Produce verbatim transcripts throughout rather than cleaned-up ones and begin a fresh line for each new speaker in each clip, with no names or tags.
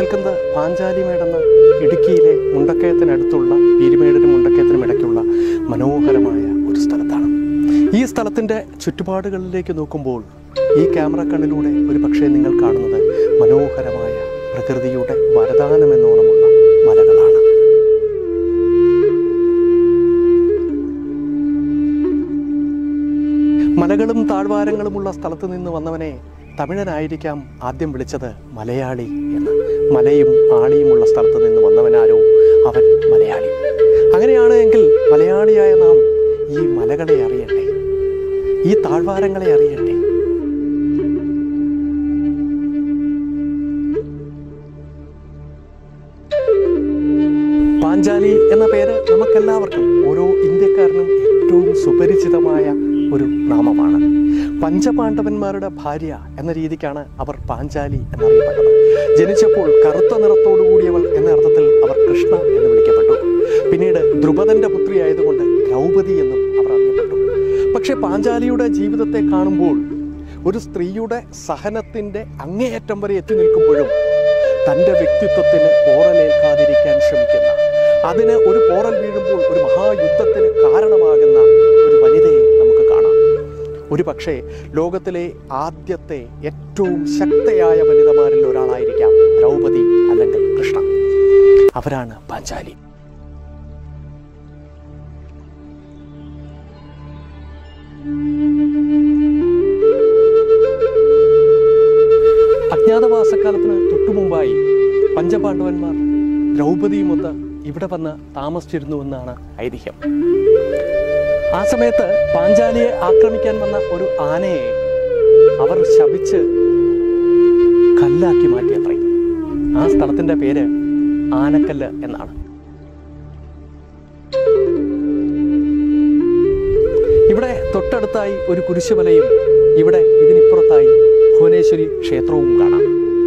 നിൽക്കുന്നത് പാഞ്ചാലിമേടെന്ന ഇടുക്കിയിലെ മുണ്ടക്കയത്തിനടുത്തുള്ള പീരുമേടിനും മുണ്ടക്കയത്തിനും ഇടയ്ക്കുള്ള മനോഹരമായ ഒരു സ്ഥലത്താണ്. ഈ സ്ഥലത്തിൻ്റെ ചുറ്റുപാടുകളിലേക്ക് നോക്കുമ്പോൾ ഈ ക്യാമറ കണ്ണിലൂടെ ഒരു പക്ഷേ നിങ്ങൾ കാണുന്നത് മനോഹരമായ പ്രകൃതിയുടെ വരദാനമെന്നോണമുള്ള മലകളാണ്. മലകളും താഴ്വാരങ്ങളുമുള്ള സ്ഥലത്ത് നിന്ന് വന്നവനെ തമിഴനായിരിക്കാം ആദ്യം വിളിച്ചത് മലയാളി എന്ന്. മലയും ആണിയുമുള്ള സ്ഥലത്ത് നിന്ന് വന്നവനാരോ അവൻ മലയാളി. അങ്ങനെയാണ് എങ്കിൽ മലയാളിയായ നാം ഈ മലകളെ അറിയട്ടെ, ഈ താഴ്വാരങ്ങളെ അറിയട്ടെ. പാഞ്ചാലി എന്ന പേര് നമുക്കെല്ലാവർക്കും, ഓരോ ഇന്ത്യക്കാരനും ഏറ്റവും സുപരിചിതമായ ഒരു നാമമാണ്. പഞ്ചപാണ്ഡവന്മാരുടെ ഭാര്യ എന്ന രീതിക്കാണ് അവർ പാഞ്ചാലി എന്നറിയപ്പെട്ടത്. ജനിച്ചപ്പോൾ കറുത്ത നിറത്തോടു കൂടിയവൾ എന്ന അർത്ഥത്തിൽ അവർ കൃഷ്ണ എന്ന് വിളിക്കപ്പെട്ടു. പിന്നീട് ദ്രുപദന്റെ പുത്രിയായതുകൊണ്ട് ദ്രൗപദി എന്നും അവർ അറിയപ്പെട്ടു. പക്ഷെ പാഞ്ചാലിയുടെ ജീവിതത്തെ കാണുമ്പോൾ ഒരു സ്ത്രീയുടെ സഹനത്തിൻ്റെ അങ്ങേയറ്റം വരെ എത്തി നിൽക്കുമ്പോഴും തൻ്റെ വ്യക്തിത്വത്തിന് പോറലേൽക്കാതിരിക്കാൻ ശ്രമിക്കുന്ന, അതിന് ഒരു പോറൽ വീഴുമ്പോൾ ഒരു മഹായുദ്ധത്തിന് കാരണമാകുന്ന ഒരു വനിതയെ നമുക്ക് കാണാം. ഒരു പക്ഷേ ലോകത്തിലെ ആദ്യത്തെ ഏറ്റവും ശക്തയായ വനിതമാരിൽ ഒരാളായിരിക്കാം ദ്രൗപദി അല്ലെങ്കിൽ കൃഷ്ണ. അവരാണ് പാഞ്ചാലി. അജ്ഞാതവാസക്കാലത്തിന് തൊട്ടുമുമ്പായി പഞ്ചപാണ്ഡവന്മാർ ദ്രൗപദിയുമൊത്ത് ഇവിടെ വന്ന് താമസിച്ചിരുന്നുവെന്നാണ് ഐതിഹ്യം. ആ സമയത്ത് പാഞ്ചാലിയെ ആക്രമിക്കാൻ വന്ന ഒരു ആനയെ അവർ ശപിച്ച് കല്ലാക്കി മാറ്റിയത്രേ. ആ സ്ഥലത്തിൻ്റെ പേര് ആനക്കല്ല് എന്നാണ്. ഇവിടെ തൊട്ടടുത്തായി ഒരു കുരിശുമലയും ഇവിടെ ഇതിനിപ്പുറത്തായി ഭുവനേശ്വരി ക്ഷേത്രവും കാണാം.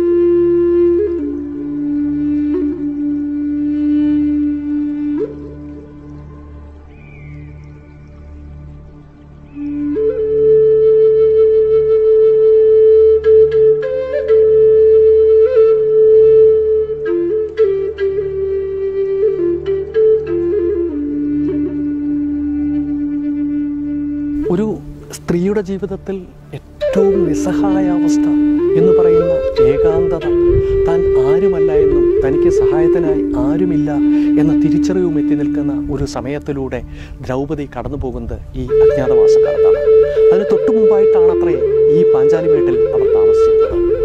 ഒരു സ്ത്രീയുടെ ജീവിതത്തിൽ ഏറ്റവും നിസ്സഹായാവസ്ഥ എന്ന് പറയുന്ന ഏകാന്തത, താൻ ആരുമല്ല എന്നും തനിക്ക് സഹായത്തിനായി ആരുമില്ല എന്ന തിരിച്ചറിവും എത്തി നിൽക്കുന്ന ഒരു സമയത്തിലൂടെ ദ്രൗപദി കടന്നു പോകുന്നത് ഈ അജ്ഞാതവാസക്കാലത്താണ്. അതിന് തൊട്ടു മുമ്പായിട്ടാണത്രേ ഈ പാഞ്ചാലിമേട്ടിൽ അവർ താമസിച്ചിരുന്നത്.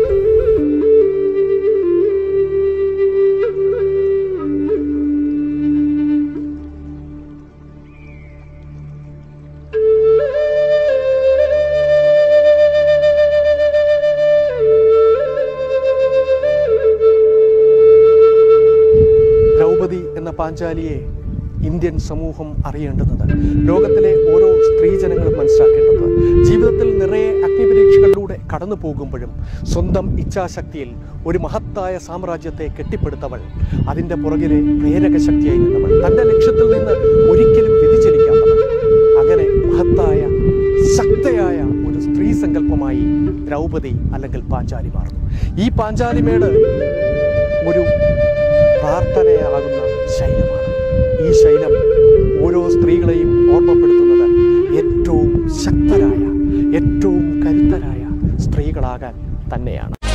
എന്ന പാഞ്ചാലിയെ ഇന്ത്യൻ സമൂഹം അറിയേണ്ടുന്നത്, ലോകത്തിലെ ഓരോ സ്ത്രീജനങ്ങളും മനസ്സിലാക്കേണ്ടത്, ജീവിതത്തിൽ നിറയെ അഗ്നിപരീക്ഷകളിലൂടെ കടന്നു പോകുമ്പോഴും സ്വന്തം ഇച്ഛാശക്തിയിൽ ഒരു മഹത്തായ സാമ്രാജ്യത്തെ കെട്ടിപ്പടുത്തവൾ, അതിൻ്റെ പുറകിലെ പ്രേരക ശക്തിയായി നിന്നവൾ, തൻ്റെ ലക്ഷ്യത്തിൽ നിന്ന് ഒരിക്കലും വ്യതിചലിക്കാത്തവൾ, അങ്ങനെ മഹത്തായ ശക്തയായ ഒരു സ്ത്രീ സങ്കല്പമായി ദ്രൗപദി അല്ലെങ്കിൽ പാഞ്ചാലി മാറുന്നു. ഈ പാഞ്ചാലിമേട് ഒരു പ്രാർത്ഥനയാകുന്ന ശൈലമാണ്. ഈ ശൈലം ഓരോ സ്ത്രീകളെയും ഓർമ്മപ്പെടുത്തുന്നത് ഏറ്റവും ശക്തരായ, ഏറ്റവും കരുത്തരായ സ്ത്രീകളാകാൻ തന്നെയാണ്.